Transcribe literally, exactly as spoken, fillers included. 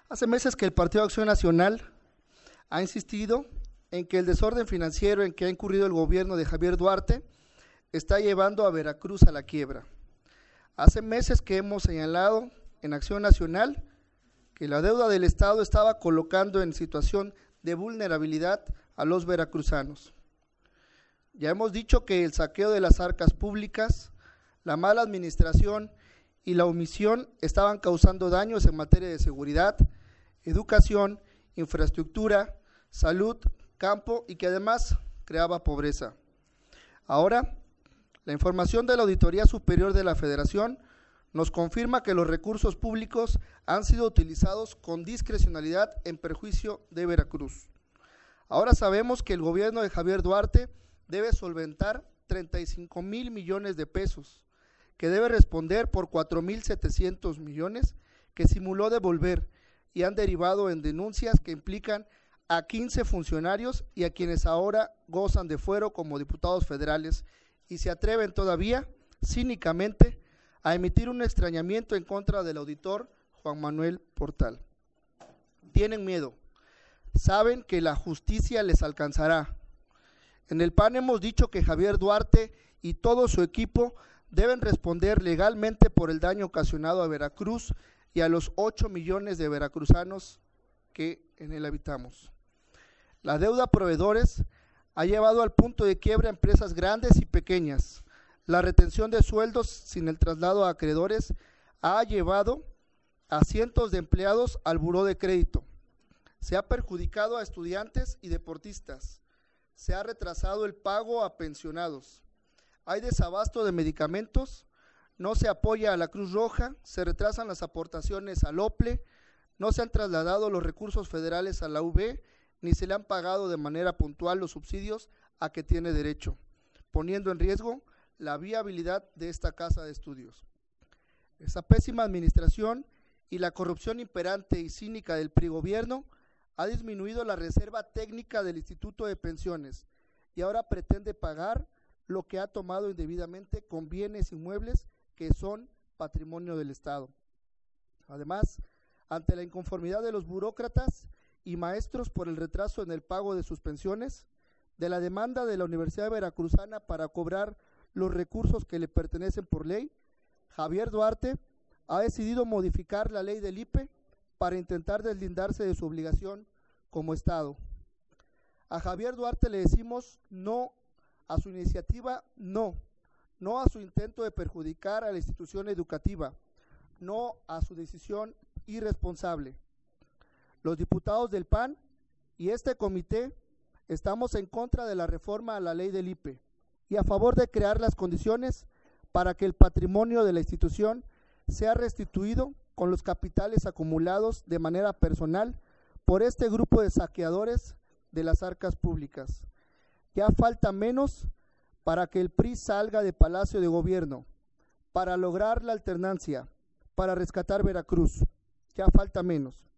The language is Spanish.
Hace meses que el Partido Acción Nacional ha insistido en que el desorden financiero en que ha incurrido el gobierno de Javier Duarte está llevando a Veracruz a la quiebra. Hace meses que hemos señalado en Acción Nacional que la deuda del Estado estaba colocando en situación de vulnerabilidad a los veracruzanos. Ya hemos dicho que el saqueo de las arcas públicas, la mala administración y la omisión estaban causando daños en materia de seguridad, educación, infraestructura, salud, campo y que además creaba pobreza. Ahora, la información de la Auditoría Superior de la Federación nos confirma que los recursos públicos han sido utilizados con discrecionalidad en perjuicio de Veracruz. Ahora sabemos que el gobierno de Javier Duarte debe solventar treinta y cinco mil millones de pesos, que debe responder por cuatro mil setecientos millones que simuló devolver y han derivado en denuncias que implican a quince funcionarios y a quienes ahora gozan de fuero como diputados federales y se atreven todavía, cínicamente, a emitir un extrañamiento en contra del auditor Juan Manuel Portal. Tienen miedo, saben que la justicia les alcanzará. En el P A N hemos dicho que Javier Duarte y todo su equipo deben responder legalmente por el daño ocasionado a Veracruz y a los ocho millones de veracruzanos que en él habitamos. La deuda a proveedores ha llevado al punto de quiebra a empresas grandes y pequeñas. La retención de sueldos sin el traslado a acreedores ha llevado a cientos de empleados al buró de crédito. Se ha perjudicado a estudiantes y deportistas. Se ha retrasado el pago a pensionados. Hay desabasto de medicamentos, no se apoya a la Cruz Roja, se retrasan las aportaciones al OPLE, no se han trasladado los recursos federales a la U B, ni se le han pagado de manera puntual los subsidios a que tiene derecho, poniendo en riesgo la viabilidad de esta casa de estudios. Esa pésima administración y la corrupción imperante y cínica del P R I gobierno ha disminuido la reserva técnica del Instituto de Pensiones y ahora pretende pagar lo que ha tomado indebidamente con bienes inmuebles que son patrimonio del Estado. Además, ante la inconformidad de los burócratas y maestros por el retraso en el pago de sus pensiones, de la demanda de la Universidad Veracruzana para cobrar los recursos que le pertenecen por ley, Javier Duarte ha decidido modificar la ley del I P E para intentar deslindarse de su obligación como Estado. A Javier Duarte le decimos no a su iniciativa, no, no a su intento de perjudicar a la institución educativa, no a su decisión irresponsable. Los diputados del P A N y este comité estamos en contra de la reforma a la ley del I P E y a favor de crear las condiciones para que el patrimonio de la institución sea restituido con los capitales acumulados de manera personal por este grupo de saqueadores de las arcas públicas. Ya falta menos para que el P R I salga de Palacio de Gobierno, para lograr la alternancia, para rescatar Veracruz. Ya falta menos.